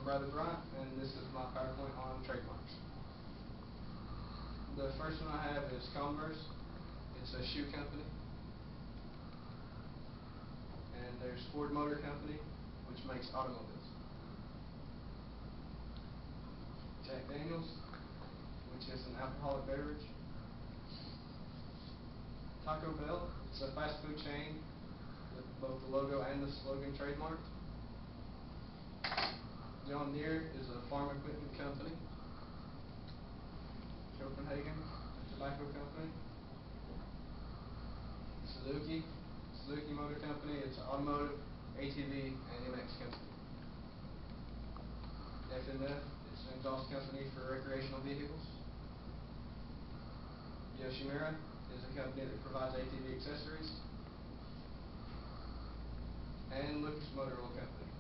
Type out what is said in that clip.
I'm Bradley Bryant, and this is my PowerPoint on trademarks. The first one I have is Converse. It's a shoe company. And there's Ford Motor Company, which makes automobiles. Jack Daniels, which is an alcoholic beverage. Taco Bell, it's a fast food chain with both the logo and the slogan trademarked. John Deere is a farm equipment company. Copenhagen, a tobacco company. Suzuki Motor Company, it's an automotive, ATV, and MX company. FMF, it's an exhaust company for recreational vehicles. Yoshimura is a company that provides ATV accessories. And Lucas Motor Oil Company.